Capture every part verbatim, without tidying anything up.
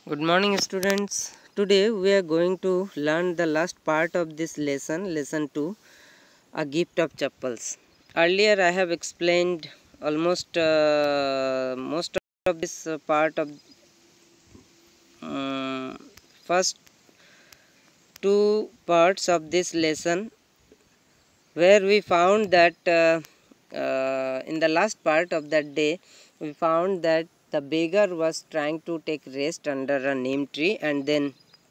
Good morning, students. Today we are going to learn the last part of this lesson, lesson two, a gift of chappals. Earlier I have explained almost uh, most of this uh, part of um, first two parts of this lesson, where we found that uh, uh, in the last part of that day we found that the beggar was trying to take rest under a neem tree, and then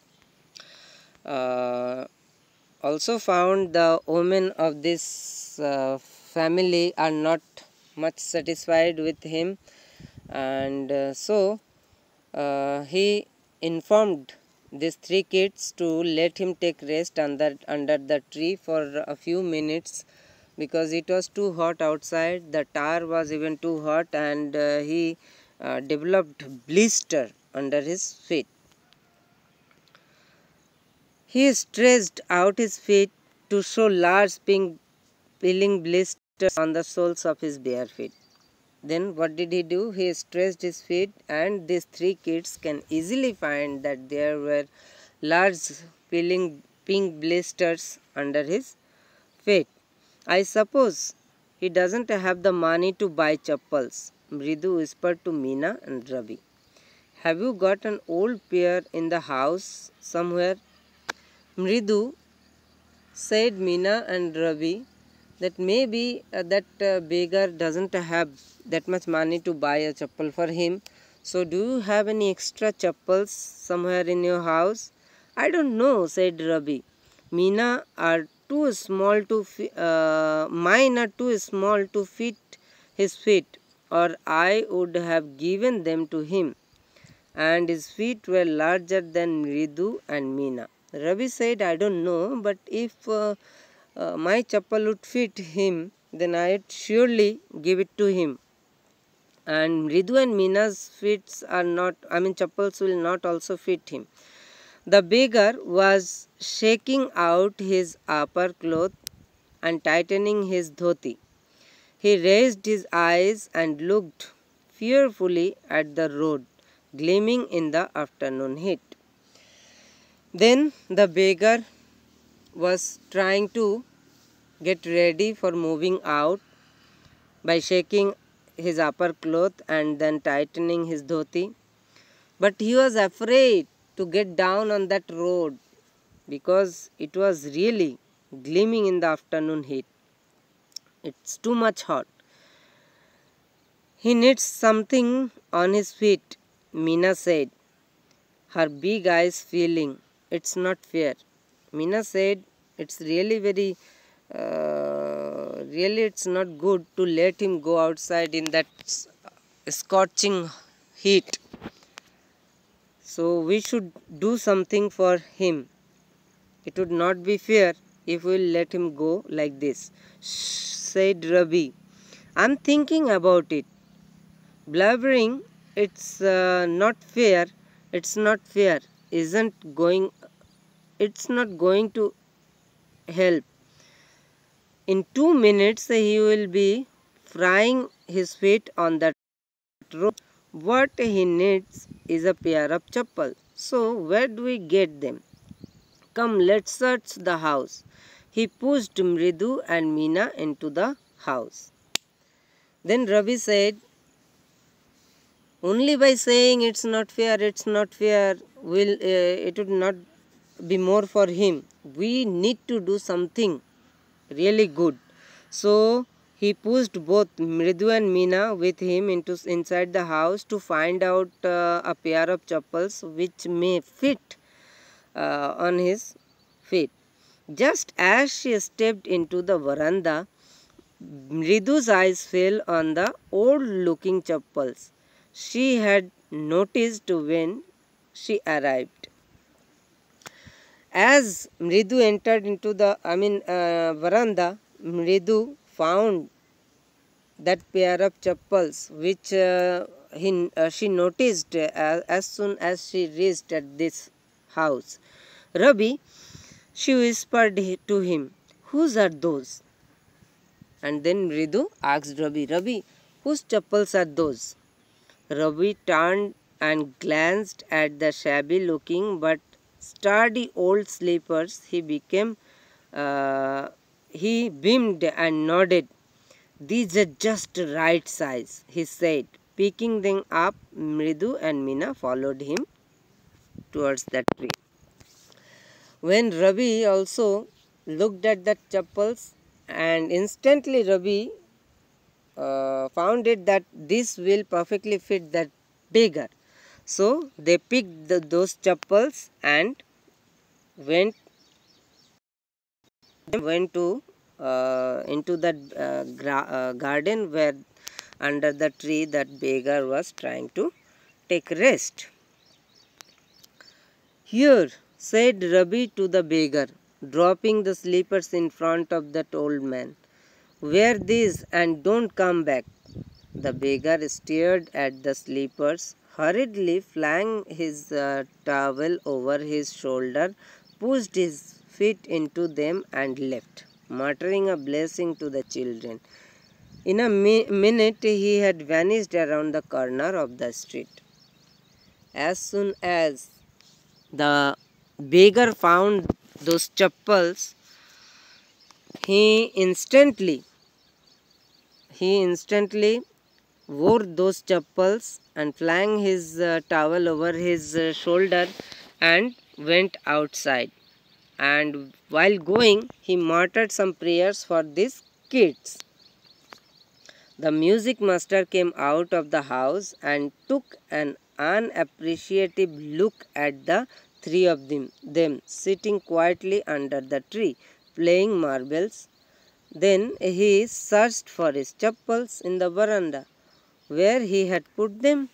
uh, also found the women of this uh, family are not much satisfied with him, and uh, so uh, he informed these three kids to let him take rest under under the tree for a few minutes, because it was too hot outside. The tar was even too hot, and uh, he uh, developed blister under his feet. He stretched out his feet to show large pink peeling blisters on the soles of his bare feet. Then what did he do? He stretched his feet, and these three kids can easily find that there were large peeling pink blisters under his feet. I suppose he doesn't have the money to buy chappals, Mridu whispered to Meena and Ravi. Have you got an old pair in the house somewhere? Mridu, said Meena and Ravi, that maybe uh, that uh, beggar doesn't have that much money to buy a chappal for him. So do you have any extra chappals somewhere in your house? I don't know, said Ravi. Meena are too small to uh, mine are too small to fit his feet, or I would have given them to him. And his feet were larger than Mridu and Meena. Ravi said, I don't know, but if uh, uh, my chappal would fit him, then I'd surely give it to him. And Mridu and Meena's feet are not, I mean, chappals will not also fit him. The beggar was shaking out his upper cloth and tightening his dhoti. He raised his eyes and looked fearfully at the road, gleaming in the afternoon heat. Then the beggar was trying to get ready for moving out by shaking his upper cloth and then tightening his dhoti. But he was afraid to get down on that road because it was really gleaming in the afternoon heat. It's too much hot. He needs something on his feet, Meena said, her big eyes feeling. It's not fair. Meena said, it's really very, uh, really it's not good to let him go outside in that scorching heat. So we should do something for him. It would not be fair if we let him go like this, said Ravi. I'm thinking about it. Blubbering, it's uh, not fair. It's not fair. Isn't going. It's not going to help. In two minutes, he will be frying his feet on that road. What he needs is a pair of chappal. So where do we get them? Come, let's search the house. He pushed Mridu and Meena into the house. Then Ravi said, only by saying it's not fair, it's not fair, will uh, it would not be more for him. We need to do something really good. So he pushed both Mridu and Meena with him into inside the house to find out uh, a pair of chappals which may fit uh, on his feet. Just as she stepped into the veranda, Mridu's eyes fell on the old-looking chappals she had noticed when she arrived. As Mridu entered into the, I mean, uh, veranda, Mridu found that pair of chappals which uh, he, uh, she noticed uh, as soon as she reached at this house. Ravi, she whispered to him, whose are those? And then Mridu asked Ravi, Ravi, whose chappals are those? Ravi turned and glanced at the shabby looking but sturdy old sleepers, he became uh, he beamed and nodded. "These are just right size," he said, picking them up. Mridu and Meena followed him towards the tree. When Ravi also looked at the chappals, and instantly Ravi uh, found it that this will perfectly fit that beggar. So they picked the, those chappals and went went to uh, into the uh, gra- uh, garden where under the tree that beggar was trying to take rest. "Here," said Ravi to the beggar, dropping the slippers in front of that old man. "Wear these and don't come back." The beggar stared at the slippers, hurriedly flung his uh, towel over his shoulder, pushed his feet into them and left, muttering a blessing to the children. In a mi- minute he had vanished around the corner of the street. As soon as the beggar found those chappals, he instantly he instantly wore those chappals and flung his uh, towel over his uh, shoulder and went outside. And while going, he muttered some prayers for these kids. The music master came out of the house and took an unappreciative look at the three of them, them sitting quietly under the tree, playing marbles. Then he searched for his chappals in the veranda, where he had put them.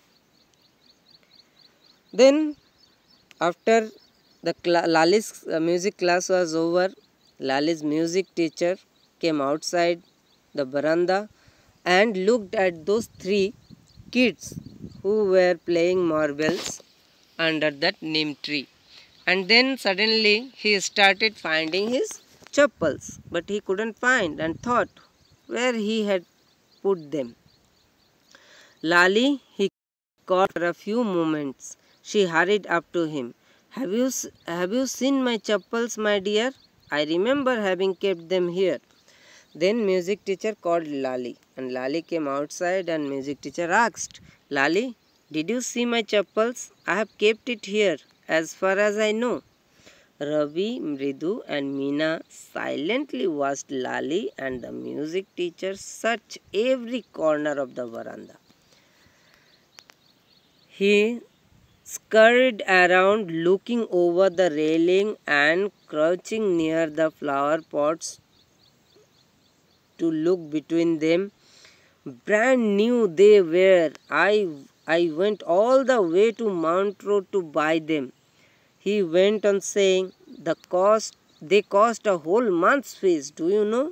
Then, after the cl- Lali's uh, music class was over, Lali's music teacher came outside the veranda and looked at those three kids who were playing marbles under that neem tree. And then suddenly he started finding his chappals, but he couldn't find and thought where he had put them. Lali, he caught for a few moments. She hurried up to him. Have you, have you seen my chappals, my dear? I remember having kept them here." Then music teacher called Lali, and Lali came outside and music teacher asked, "Lali, did you see my chappals? I have kept it here as far as I know." Ravi, Mridu and Meena silently watched Lali and the music teacher search every corner of the veranda. He scurried around looking over the railing and crouching near the flower pots to look between them. Brand new they were. I, I went all the way to Mount Road to buy them. He went on saying, the cost, they cost a whole month's fees, do you know?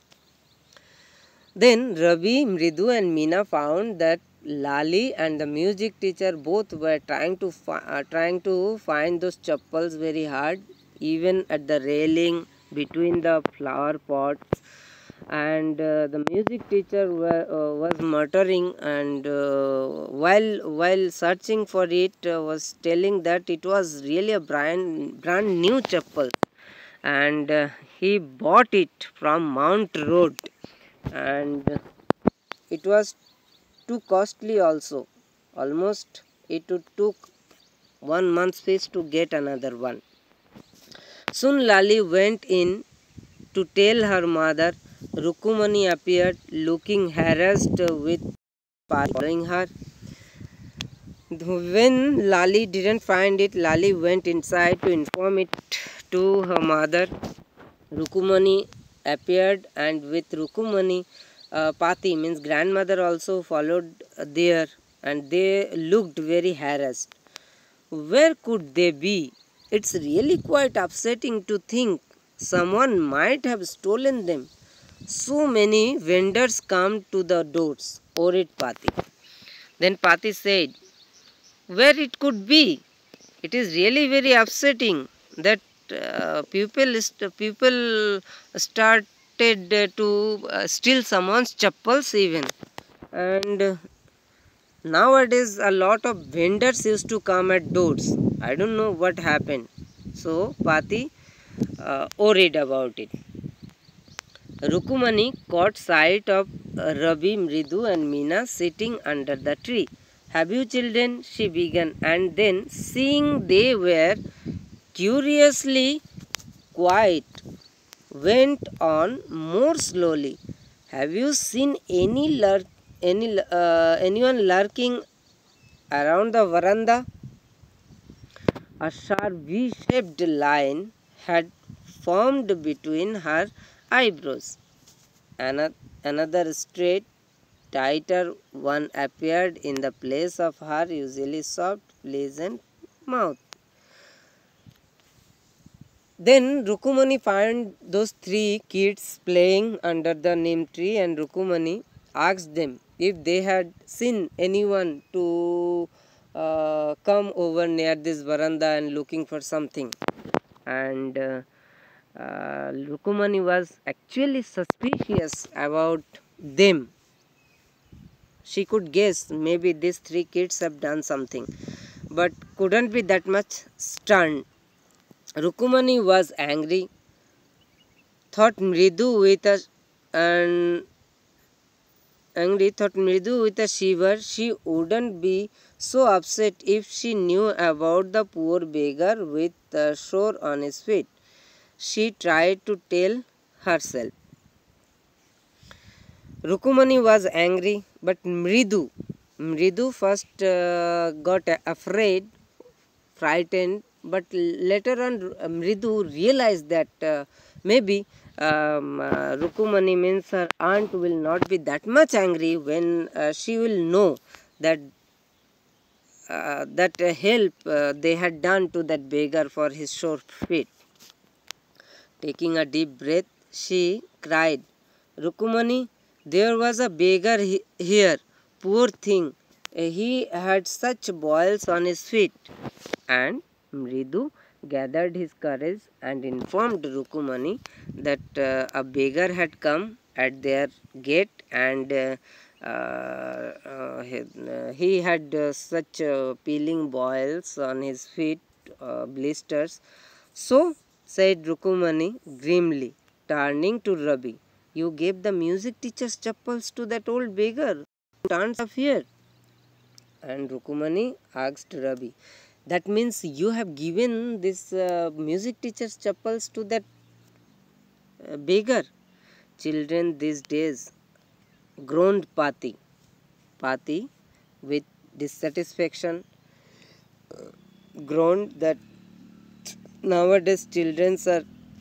Then Ravi, Mridu and Meena found that Lali and the music teacher both were trying to uh, trying to find those chappals very hard, even at the railing between the flower pots. And uh, the music teacher were, uh, was muttering, and uh, while while searching for it, uh, was telling that it was really a brand brand new chappal, and uh, he bought it from Mount Road, and it was too costly also. Almost it took one month's fees to get another one. Soon Lali went in to tell her mother. Rukumani appeared, looking harassed with following her. When Lali didn't find it, Lali went inside to inform it to her mother. Rukumani appeared, and with Rukumani, uh, Pati means grandmother also followed there, and they looked very harassed. Where could they be? It's really quite upsetting to think someone might have stolen them. So many vendors come to the doors, worried Pati. Then Pati said, where it could be? It is really very upsetting that uh, people, people started to uh, steal someone's chappals even. And uh, nowadays a lot of vendors used to come at doors. I don't know what happened. So Pati uh, worried about it. Rukumani caught sight of Ravi, Mridu and Meena sitting under the tree. Have you children? She began, and then seeing they were curiously quiet, went on more slowly. Have you seen any lurk, any uh, anyone lurking around the veranda? A sharp V-shaped line had formed between her eyebrows. Another, another straight, tighter one appeared in the place of her usually soft, pleasant mouth. Then Rukumani found those three kids playing under the neem tree, and Rukumani asked them if they had seen anyone to uh, come over near this veranda and looking for something. And uh, uh, Rukumani was actually suspicious about them. She could guess maybe these three kids have done something, but couldn't be that much stunned. Rukumani was angry, thought Mridu with a and angry thought Mridu with a shiver. She wouldn't be so upset if she knew about the poor beggar with a sore on his feet. She tried to tell herself. Rukumani was angry, but Mridu, Mridu first uh, got afraid, frightened, but later on Mridu realized that uh, maybe um, uh, Rukumani means her aunt will not be that much angry when uh, she will know that uh, that uh, help uh, they had done to that beggar for his sore feet. Taking a deep breath, she cried, Rukumani, there was a beggar he here, poor thing. He had such boils on his feet. And Mridu gathered his courage and informed Rukumani that uh, a beggar had come at their gate, and uh, uh, he, uh, he had uh, such uh, peeling boils on his feet, uh, blisters. So, said Rukumani grimly, turning to Ravi, you gave the music teacher's chappals to that old beggar who turns up here. And Rukumani asked Ravi, that means you have given this uh, music teacher's chappals to that uh, beggar. Children these days, groaned Pati. Pati, with dissatisfaction, groaned that nowadays children are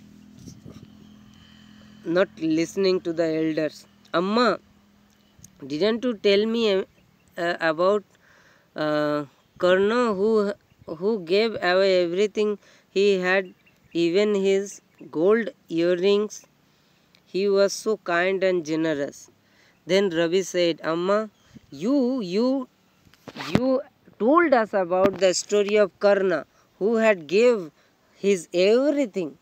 not listening to the elders. Amma, didn't you tell me uh, about uh, Karna who who gave away everything he had, even his gold earrings? He was so kind and generous. Then Ravi said, Amma, you, you, you told us about the story of Karna who had gave his everything,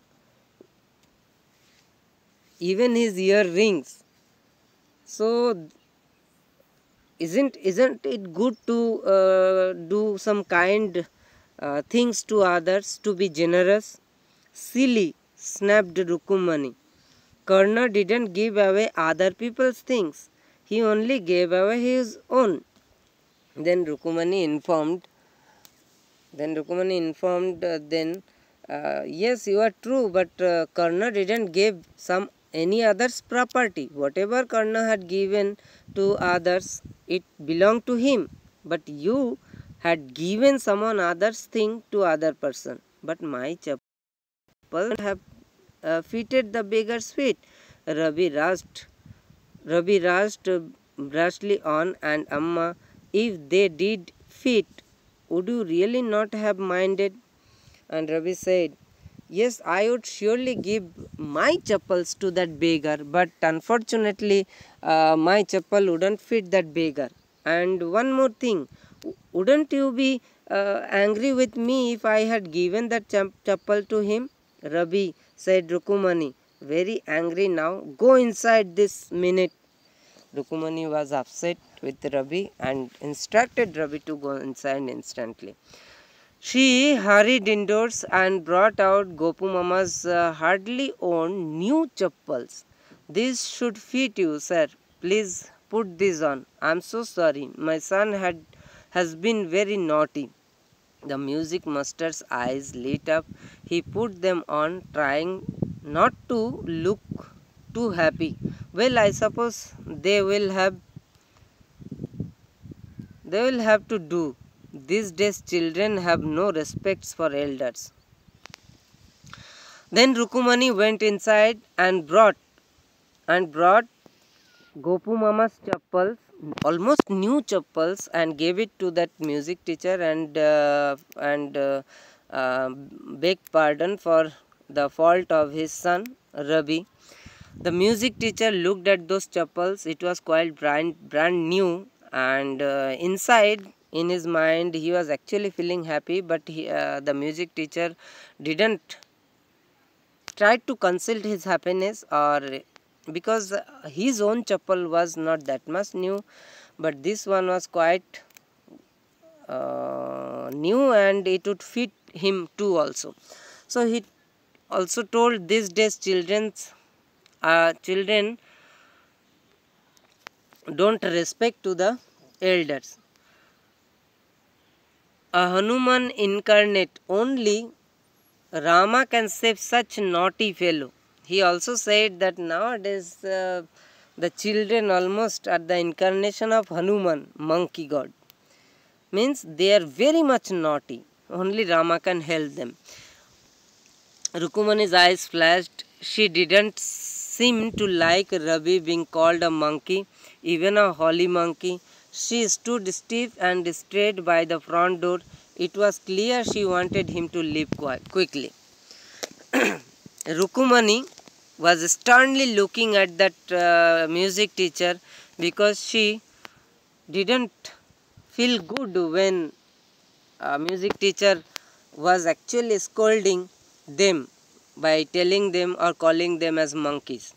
even his earrings. So, isn't, isn't it good to uh, do some kind uh, things to others, to be generous? Silly, snapped Rukumani. Karna didn't give away other people's things. He only gave away his own. Then Rukumani informed. Then Rukumani informed. Uh, then, uh, yes, you are true, but uh, Karna didn't give some any other's property. Whatever Karna had given to others, it belonged to him. But you had given someone other's thing to other person. But my chappal have uh, fitted the beggar's feet. Ravi rushed. Ravi rushed uh, brusquely on, and Amma, if they did fit, would you really not have minded? And Ravi said, yes, I would surely give my chappals to that beggar, but unfortunately, uh, my chappal wouldn't fit that beggar. And one more thing, wouldn't you be uh, angry with me if I had given that chappal to him? Ravi, said Rukumani, very angry now. Go inside this minute. Rukumani was upset with Ravi and instructed Ravi to go inside instantly. She hurried indoors and brought out Gopu Mama's uh, hardly owned new chappals. This should fit you, sir. Please put this on. I'm so sorry. My son had has been very naughty. The music master's eyes lit up. He put them on, trying not to look too happy. Well, I suppose they will have they will have to do. These days children have no respects for elders. Then Rukumani went inside and brought and brought Gopu Mama's chappals, almost new chappals, and gave it to that music teacher and uh, and uh, uh, begged pardon for the fault of his son Ravi. The music teacher looked at those chappals. It was quite brand brand new, and uh, inside in his mind he was actually feeling happy, but he, uh, the music teacher didn't try to conceal his happiness, or because his own chappal was not that much new, but this one was quite uh, new and it would fit him too also. So he also told these days children's uh, children don't respect to the elders. A Hanuman incarnate, only Rama can save such naughty fellow. He also said that nowadays uh, the children almost are the incarnation of Hanuman, monkey god. Means they are very much naughty. Only Rama can help them. Rukumani's eyes flashed. She didn't seem to like Ravi being called a monkey, even a holy monkey. She stood stiff and straight by the front door. It was clear she wanted him to leave quickly. Rukumani was sternly looking at that uh, music teacher because she didn't feel good when a music teacher was actually scolding them by telling them or calling them as monkeys.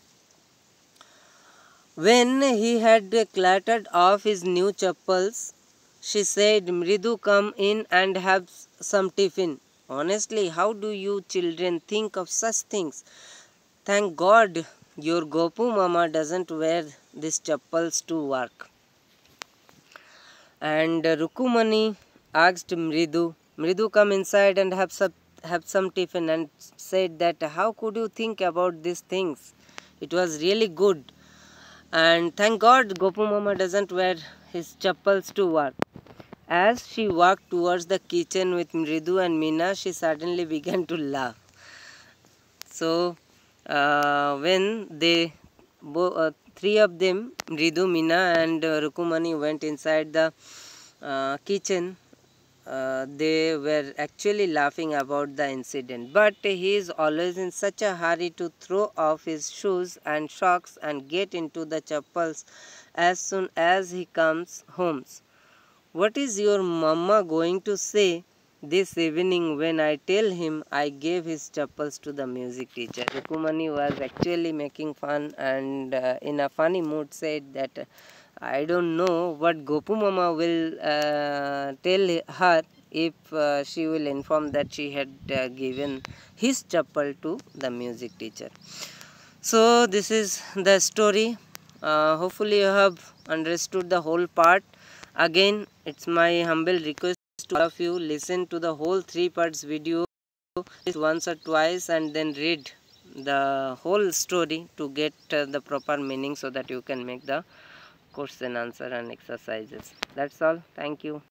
When he had clattered off his new chappals, she said, Mridu, come in and have some tiffin. Honestly, how do you children think of such things? Thank God your Gopu Mama doesn't wear these chappals to work. And Rukumani asked Mridu, Mridu, come inside and have some, have some tiffin, and said that how could you think about these things? It was really good. And thank God Gopu Mama doesn't wear his chappals to work. As she walked towards the kitchen with Mridu and Meena, she suddenly began to laugh. So, uh, when they, uh, three of them, Mridu, Meena and uh, Rukumani went inside the uh, kitchen, uh, they were actually laughing about the incident. But he is always in such a hurry to throw off his shoes and socks and get into the chappals as soon as he comes home. What is your mama going to say this evening when I tell him I gave his chappals to the music teacher? Rukumani was actually making fun and uh, in a funny mood said that uh, I don't know what Gopu Mama will uh, tell her if uh, she will inform that she had uh, given his chappal to the music teacher. So this is the story. Uh, hopefully you have understood the whole part. Again, it's my humble request to all of you, listen to the whole three parts video once or twice and then read the whole story to get uh, the proper meaning so that you can make the question answer and exercises. That's all. Thank you.